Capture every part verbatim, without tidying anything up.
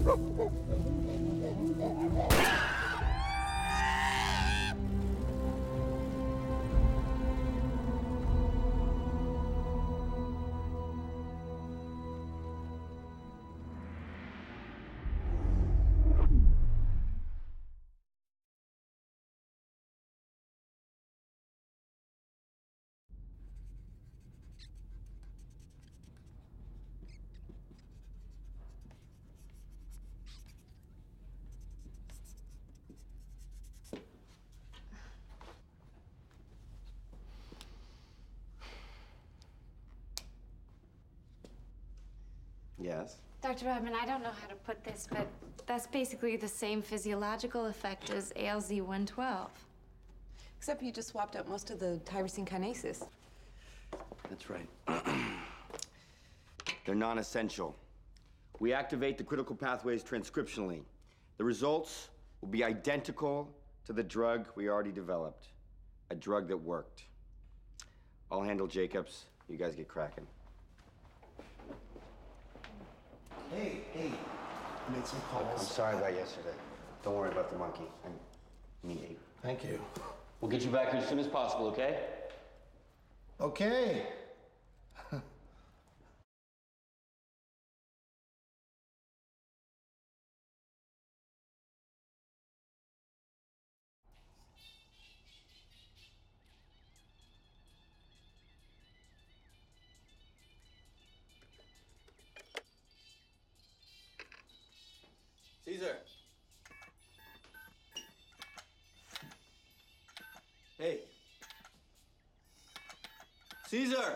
Yes? Doctor Rodman, I don't know how to put this, but that's basically the same physiological effect as A L Z one twelve. Except you just swapped out most of the tyrosine kinases. That's right. They're non-essential. We activate the critical pathways transcriptionally. The results will be identical to the drug we already developed. A drug that worked. I'll handle Jacobs. You guys get cracking. Hey, hey. I made some calls. I'm sorry about yesterday. Don't worry about the monkey. I mean ape. Thank you. We'll get you back here as soon as possible, okay? Okay. Caesar. Hey. Caesar!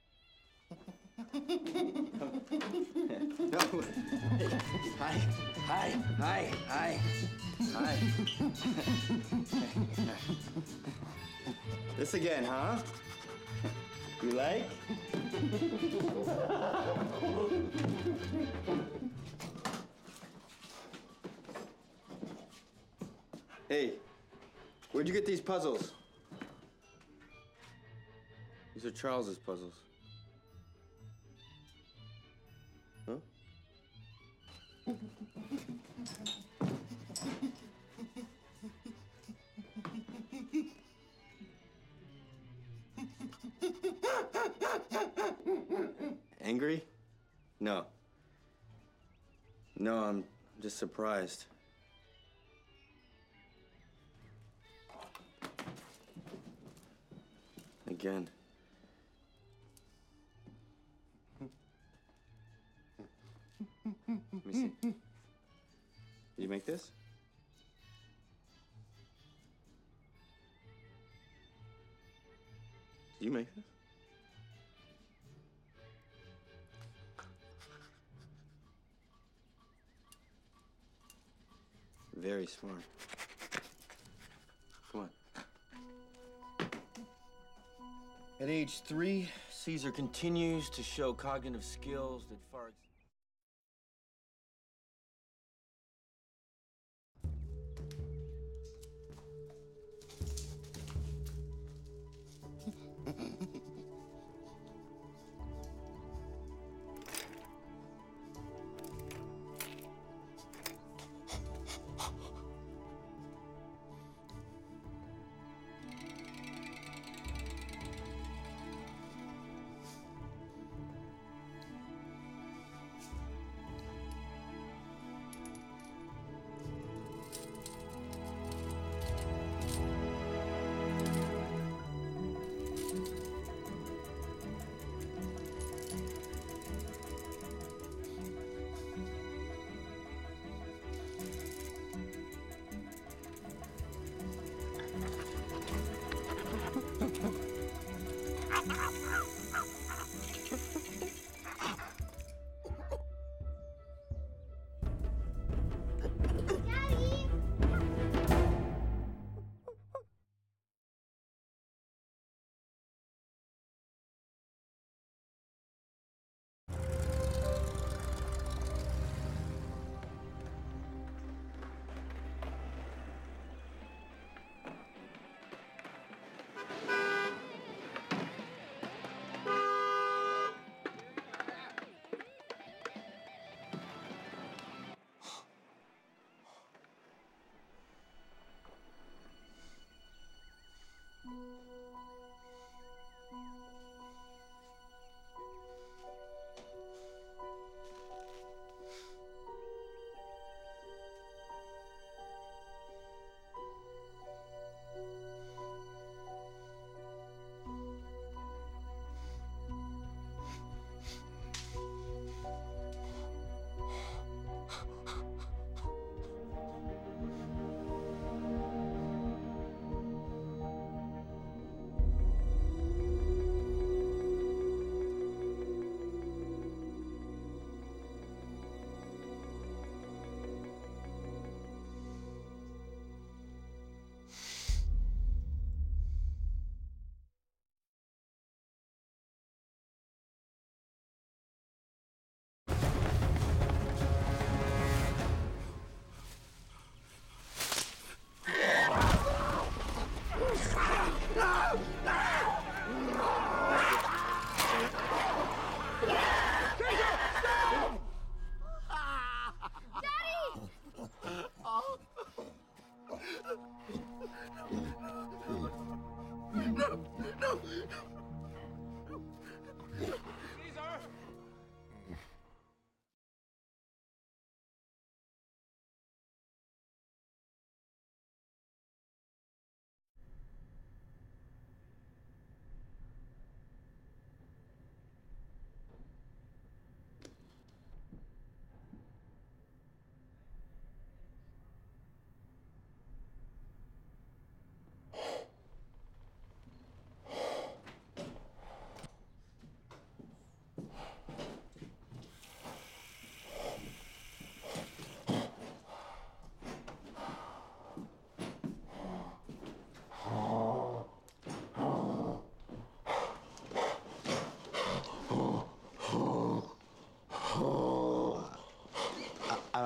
No. Hi. Hi. Hi. Hi. Hi. This again, huh? You like? Hey, where'd you get these puzzles? These are Charles's puzzles. Huh? Angry? No. No, I'm just surprised. Again. Let me see. Did you make this? Did you make this? Very smart. Come on. At age three, Caesar continues to show cognitive skills that far exceed.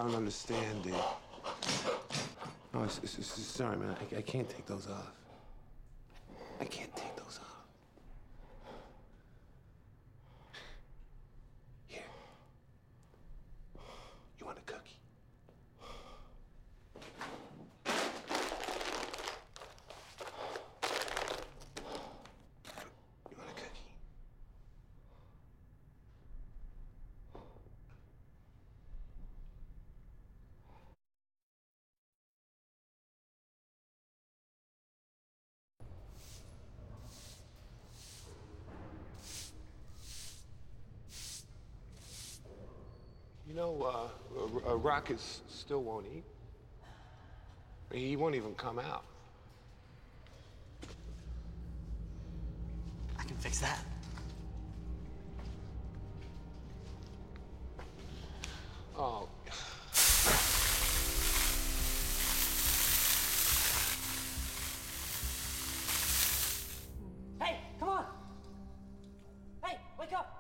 don't understand, dude. Oh, it's, it's, it's, sorry, man. I, I can't take those off. I can't take those off. Here. You want a cookie? You want a cookie? You know, uh, uh, Rockets still won't eat. He won't even come out. I can fix that. Oh. Hey, come on! Hey, wake up!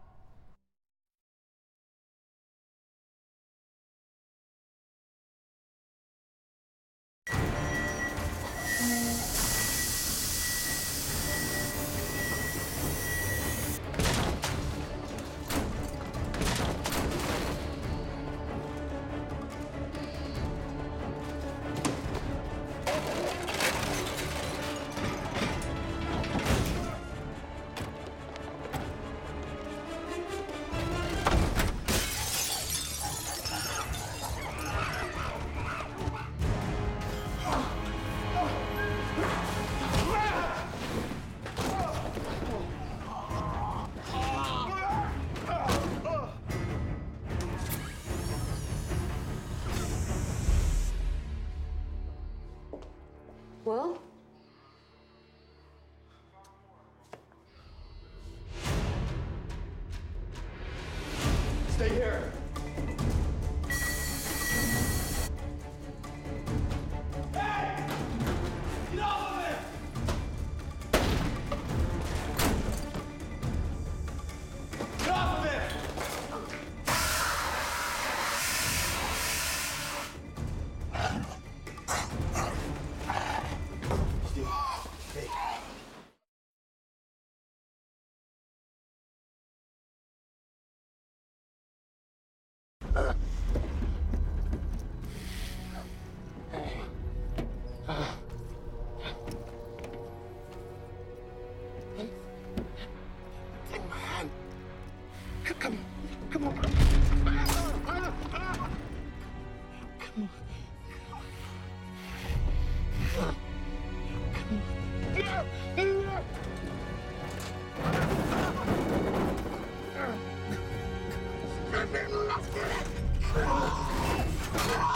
Well? Stay here. Hey! Get off of it! Get off of it! Steve, hey. Take my hand. Come, come on. Come on.